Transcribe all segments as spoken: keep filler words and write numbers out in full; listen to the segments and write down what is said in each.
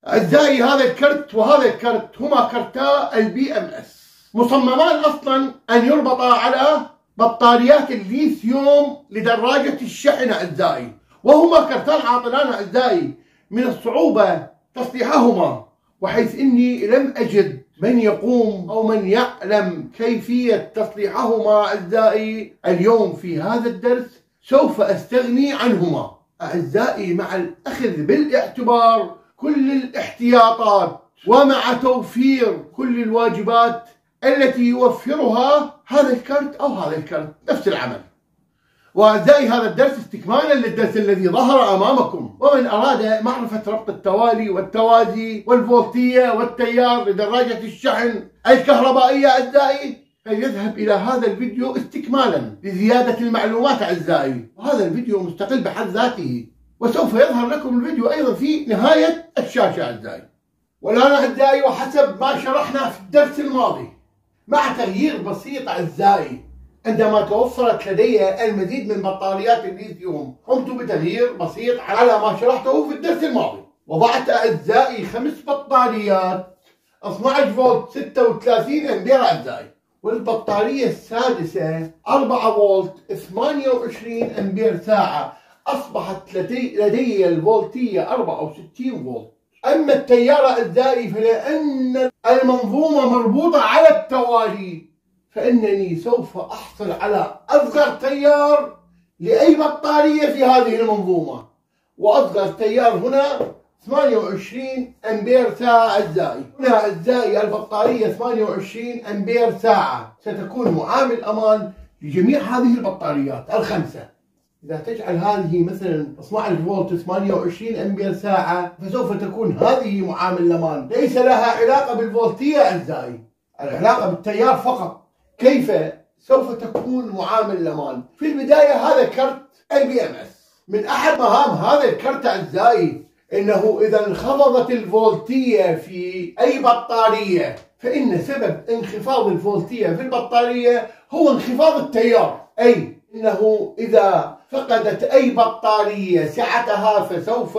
أعزائي، هذا الكرت وهذا الكرت هما كرتا البي ام اس، مصممان اصلا ان يربطا على بطاريات الليثيوم لدراجة الشحن أعزائي، وهما كرتان عاطلان أعزائي من الصعوبة تصليحهما، وحيث اني لم اجد من يقوم او من يعلم كيفية تصليحهما أعزائي، اليوم في هذا الدرس سوف استغني عنهما أعزائي، مع الأخذ بالاعتبار كل الاحتياطات ومع توفير كل الواجبات التي يوفرها هذا الكرت أو هذا الكرت نفس العمل. وأعزائي، هذا الدرس استكمالا للدرس الذي ظهر أمامكم، ومن أراد معرفة ربط التوالي والتوازي والفولتية والتيار لدراجة الشحن الكهربائية أعزائي فليذهب إلى هذا الفيديو استكمالا لزيادة المعلومات أعزائي، وهذا الفيديو مستقل بحد ذاته، وسوف يظهر لكم الفيديو أيضا في نهاية الشاشة أعزائي. والآن أعزائي، وحسب ما شرحنا في الدرس الماضي، مع تغيير بسيط أعزائي، عندما توفرت لدي المزيد من بطاريات الليثيوم قمت بتغيير بسيط على ما شرحته في الدرس الماضي، وضعت أعزائي خمس بطاريات اثني عشر فولت ستة وثلاثين أمبير أعزائي، والبطارية السادسة أربعة فولت ثمانية وعشرين أمبير ساعة، أصبحت لدي, لدي الفولتية أربعة وستين فولت. أما التيار أعزائي، فلأن المنظومة مربوطة على التوالي فإنني سوف أحصل على أصغر تيار لأي بطارية في هذه المنظومة، وأصغر تيار هنا ثمانية وعشرين أمبير ساعة أعزائي. هنا أعزائي البطارية ثمانية وعشرين أمبير ساعة ستكون معامل أمان لجميع هذه البطاريات الخمسة. إذا تجعل هذه مثلا اثني عشر فولت ثمانية وعشرين أمبير ساعة فسوف تكون هذه معامل الأمان، ليس لها علاقة بالفولتية أعزائي، العلاقة بالتيار فقط. كيف سوف تكون معامل الأمان؟ في البداية هذا كرت البي ام اس، من أحد مهام هذا الكرت أعزائي إنه إذا انخفضت الفولتية في أي بطارية فإن سبب انخفاض الفولتية في البطارية هو انخفاض التيار، أي إنه إذا فقدت أي بطارية سعتها فسوف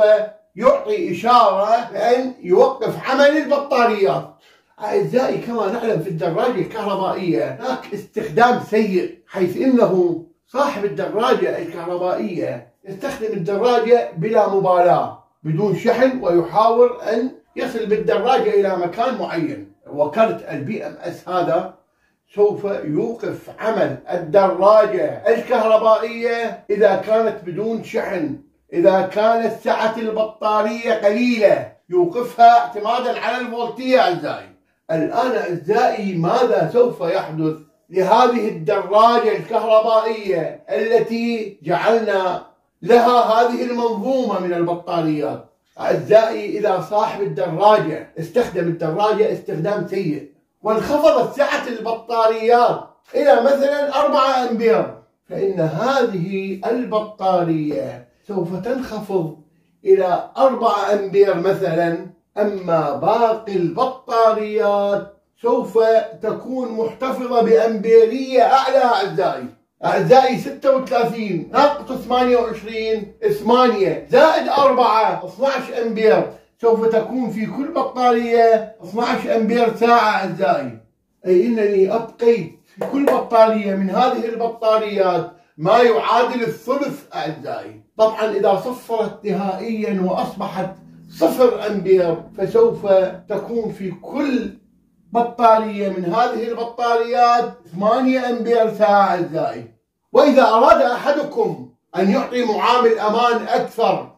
يعطي إشارة بأن يوقف عمل البطاريات. أعزائي، كما نعلم في الدراجة الكهربائية هناك استخدام سيء، حيث إنه صاحب الدراجة الكهربائية يستخدم الدراجة بلا مبالاة بدون شحن، ويحاول أن يصل بالدراجة إلى مكان معين. وكرت البي ام اس هذا سوف يوقف عمل الدراجة الكهربائية إذا كانت بدون شحن، إذا كانت سعة البطارية قليلة يوقفها اعتمادا على الفولتية أعزائي. الآن أعزائي، ماذا سوف يحدث لهذه الدراجة الكهربائية التي جعلنا لها هذه المنظومة من البطاريات؟ أعزائي، إذا صاحب الدراجة استخدم الدراجة استخدام سيء وانخفضت سعة البطاريات إلى مثلا أربعة أمبير، فإن هذه البطارية سوف تنخفض إلى أربعة أمبير مثلا، أما باقي البطاريات سوف تكون محتفظة بأمبيرية أعلى أعزائي. أعزائي، ستة وثلاثين ناقص ثمانية وعشرين ثمانية زائد أربعة اثني عشر أمبير، سوف تكون في كل بطارية اثني عشر أمبير ساعة أعزائي، أي أنني أبقيت في كل بطارية من هذه البطاريات ما يعادل الثلث أعزائي. طبعا إذا صفرت نهائيا وأصبحت صفر أمبير فسوف تكون في كل بطارية من هذه البطاريات ثمانية أمبير ساعة أعزائي. وإذا أراد أحدكم أن يعطي معامل أمان أكثر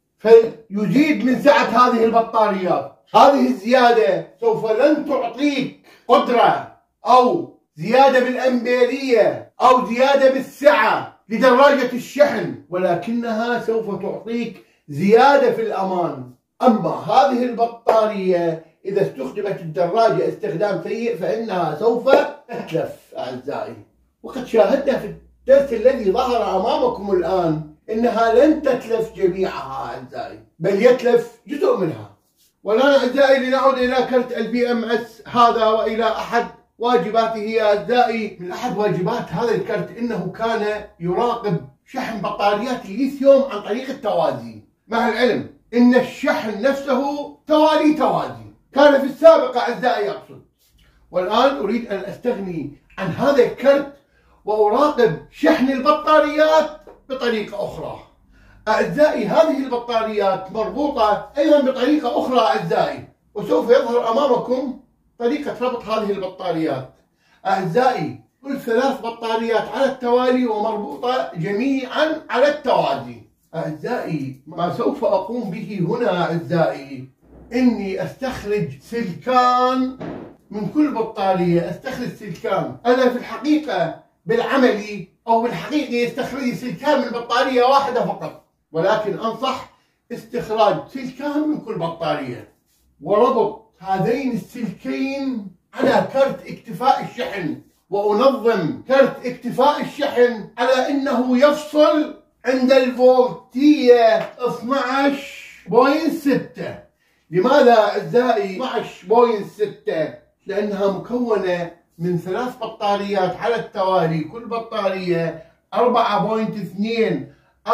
فيزيد من سعة هذه البطاريات، هذه الزيادة سوف لن تعطيك قدرة أو زيادة بالأمبيرية أو زيادة بالسعة لدراجة الشحن، ولكنها سوف تعطيك زيادة في الأمان. أما هذه البطارية إذا استخدمت الدراجة استخدام سيء فإنها سوف تتلف أعزائي، وقد شاهدنا في الدرس الذي ظهر أمامكم الآن إنها لن تتلف جميعها أعزائي، بل يتلف جزء منها. والآن أعزائي، لنعود إلى كرت البي ام اس هذا وإلى أحد واجباته أعزائي. من أحد واجبات هذا الكرت إنه كان يراقب شحن بطاريات الليثيوم عن طريق التوازي، مع العلم إن الشحن نفسه توالي توازي. كان في السابق أعزائي أقصد. والآن أريد أن أستغني عن هذا الكرت وأراقب شحن البطاريات بطريقة أخرى. أعزائي هذه البطاريات مربوطة أيضا بطريقة أخرى أعزائي، وسوف يظهر أمامكم طريقة ربط هذه البطاريات. أعزائي كل ثلاث بطاريات على التوالي ومربوطة جميعا على التوازي. أعزائي ما سوف أقوم به هنا أعزائي إني أستخرج سلكان من كل بطارية، أستخرج سلكان. أنا في الحقيقة بالعملي أو بالحقيقة يستخرج سلكان من بطارية واحدة فقط، ولكن أنصح استخراج سلكان من كل بطارية وربط هذين السلكين على كرت اكتفاء الشحن، وأنظم كرت اكتفاء الشحن على أنه يفصل عند الفولتية اثنعش فاصلة ستة. لماذا أعزائي اثنعش فاصلة ستة؟ لأنها مكونة من ثلاث بطاريات على التوالي، كل بطارية أربعة فاصلة اثنين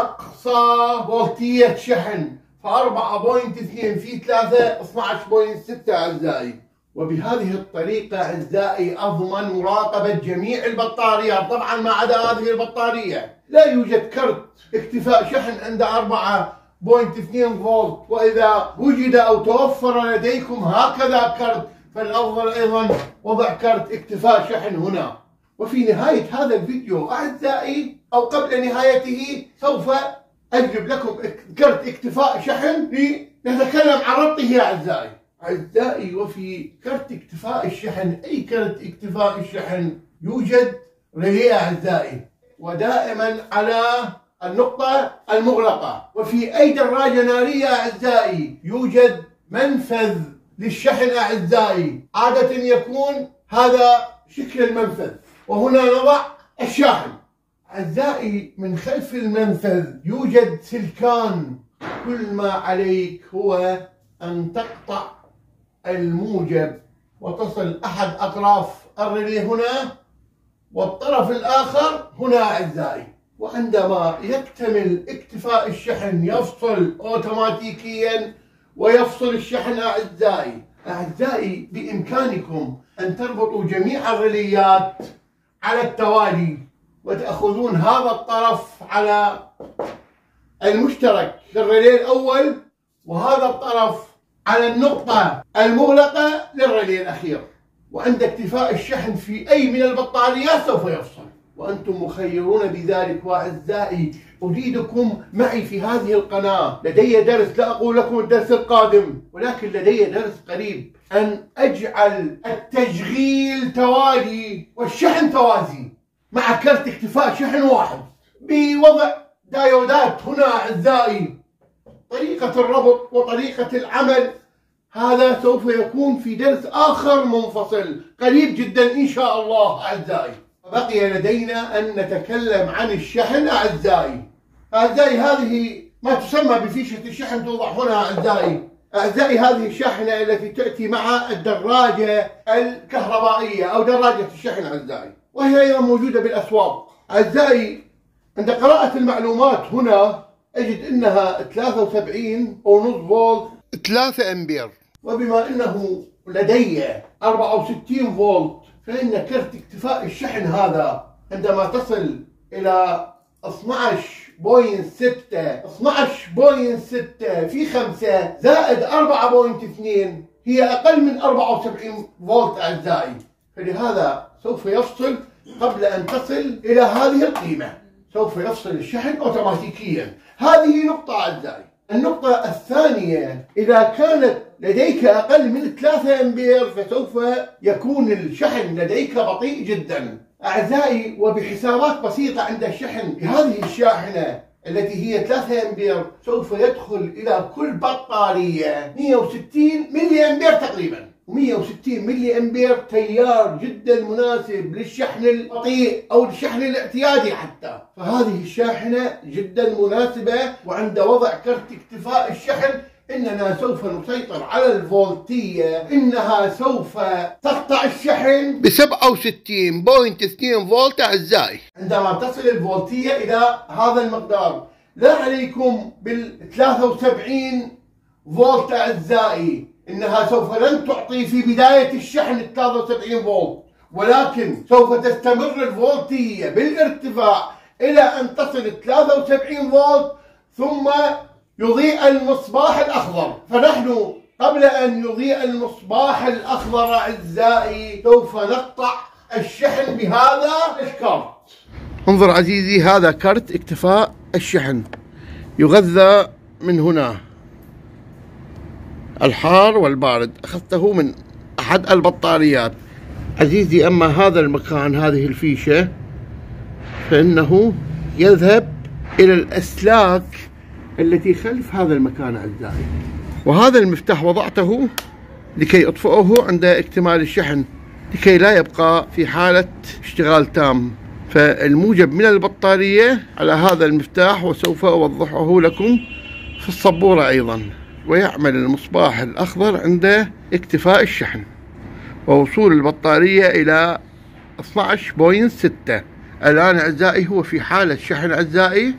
أقصى فولتية شحن، فأربعة فاصلة اثنين في ثلاثة اثنعش فاصلة ستة أعزائي. وبهذه الطريقة أعزائي أضمن مراقبة جميع البطاريات، طبعا ما عدا هذه البطارية. لا يوجد كرت اكتفاء شحن عند أربعة فاصلة اثنين فولت، وإذا وجد أو توفر لديكم هكذا كرت فالأفضل أيضا وضع كرت اكتفاء شحن هنا. وفي نهاية هذا الفيديو أعزائي أو قبل نهايته سوف أجلب لكم كرت اكتفاء شحن لنتكلم عن ربطه يا أعزائي. أعزائي وفي كرت اكتفاء الشحن، أي كرت اكتفاء الشحن، يوجد ريلي أعزائي، ودائما على النقطة المغلقة. وفي أي دراجة نارية أعزائي يوجد منفذ للشحن أعزائي، عادة يكون هذا شكل المنفذ، وهنا نضع الشاحن. أعزائي من خلف المنفذ يوجد سلكان، كل ما عليك هو أن تقطع الموجب وتصل أحد أطراف الريلي هنا والطرف الآخر هنا أعزائي، وعندما يكتمل اكتفاء الشحن يفصل أوتوماتيكيا ويفصل الشحن أعزائي. أعزائي بإمكانكم أن تربطوا جميع الريليات على التوالي وتأخذون هذا الطرف على المشترك للريلي الأول، وهذا الطرف على النقطة المغلقة للريلي الأخير، وعند اكتفاء الشحن في أي من البطاريات سوف يفصل، وأنتم مخيرون بذلك. وأعزائي أريدكم معي في هذه القناة، لدي درس، لا أقول لكم الدرس القادم ولكن لدي درس قريب، أن أجعل التشغيل توالي والشحن توازي مع كرت اكتفاء شحن واحد بوضع دايودات هنا أعزائي. طريقة الربط وطريقة العمل هذا سوف يكون في درس آخر منفصل قريب جدا إن شاء الله أعزائي. بقي لدينا أن نتكلم عن الشحن أعزائي. أعزائي هذه ما تسمى بفيشة الشحن توضع هنا أعزائي. أعزائي هذه الشاحنة التي تأتي مع الدراجة الكهربائية أو دراجة الشحن أعزائي، وهي أيضا موجودة بالأسواق. أعزائي عند قراءة المعلومات هنا أجد أنها ثلاثة وسبعين ونص فولت ثلاثة أمبير، وبما أنه لدي أربعة وستين فولت فإن كرت اكتفاء الشحن هذا عندما تصل إلى اثنعش فاصلة ستة اثنعش فاصلة ستة في خمسة زائد أربعة فاصلة اثنين هي أقل من أربعة وسبعين فولت أعزائي، فلهذا سوف يفصل قبل أن تصل إلى هذه القيمة، سوف يفصل الشحن أوتوماتيكيا. هذه نقطة أعزائي. النقطة الثانية، إذا كانت لديك أقل من ثلاثة أمبير فسوف يكون الشحن لديك بطيء جدا أعزائي. وبحسابات بسيطة عند الشحن بهذه الشاحنة التي هي ثلاثة أمبير سوف يدخل إلى كل بطارية مئة وستين ملي أمبير تقريبا، ومئة وستين ملي أمبير تيار جدا مناسب للشحن البطيء أو الشحن الاعتيادي حتى، فهذه الشاحنة جدا مناسبة. وعند وضع كرت اكتفاء الشحن إننا سوف نسيطر على الفولتية، إنها سوف تقطع الشحن ب سبعة وستين فاصلة اثنين فولت أعزائي. عندما تصل الفولتية إلى هذا المقدار لا عليكم بال ثلاثة وسبعين فولت أعزائي، إنها سوف لن تعطي في بداية الشحن ثلاثة وسبعين فولت، ولكن سوف تستمر الفولتية بالارتفاع إلى أن تصل ثلاثة وسبعين فولت ثم يضيء المصباح الأخضر. فنحن قبل أن يضيء المصباح الأخضر أعزائي سوف نقطع الشحن بهذا الكارت. انظر عزيزي، هذا كارت اكتفاء الشحن يغذى من هنا الحار والبارد، أخذته من أحد البطاريات عزيزي. أما هذا المكان، هذه الفيشة، فإنه يذهب إلى الأسلاك التي خلف هذا المكان أعزائي. وهذا المفتاح وضعته لكي أطفئه عند اكتمال الشحن، لكي لا يبقى في حالة اشتغال تام. فالموجب من البطارية على هذا المفتاح، وسوف أوضحه لكم في السبورة أيضا. ويعمل المصباح الأخضر عند اكتفاء الشحن ووصول البطارية إلى اثني عشر فاصلة ستة. الآن أعزائي هو في حالة شحن أعزائي،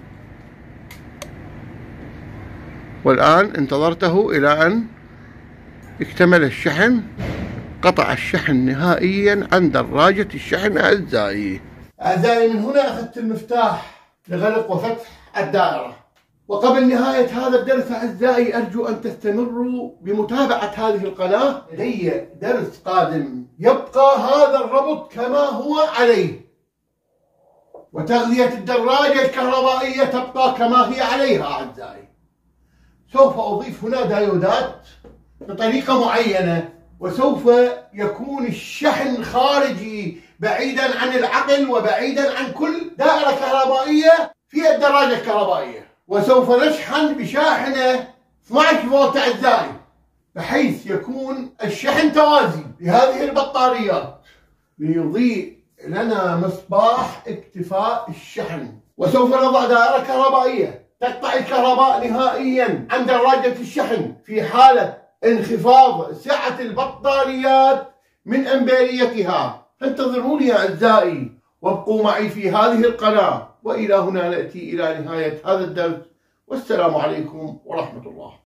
والآن انتظرته إلى أن اكتمل الشحن. قطع الشحن نهائيا عن دراجة الشحن أعزائي. أعزائي من هنا أخذت المفتاح لغلق وفتح الدائرة. وقبل نهاية هذا الدرس أعزائي أرجو أن تستمروا بمتابعة هذه القناة، لدي درس قادم يبقى هذا الربط كما هو عليه، وتغذية الدراجة الكهربائية تبقى كما هي عليها أعزائي. سوف أضيف هنا دايودات بطريقة معينة، وسوف يكون الشحن خارجي بعيدا عن العقل وبعيدا عن كل دائرة كهربائية في الدراجة الكهربائية. وسوف نشحن بشاحنة اثني عشر فولت أعزائي، بحيث يكون الشحن توازي بهذه البطاريات ليضيء لنا مصباح اكتفاء الشحن. وسوف نضع دائرة كهربائية تقطع الكهرباء نهائيا عن دراجة الشحن في حالة انخفاض سعة البطاريات من أمبيريتها. انتظروني يا أعزائي وابقوا معي في هذه القناة. وإلى هنا نأتي إلى نهاية هذا الدرس، والسلام عليكم ورحمة الله.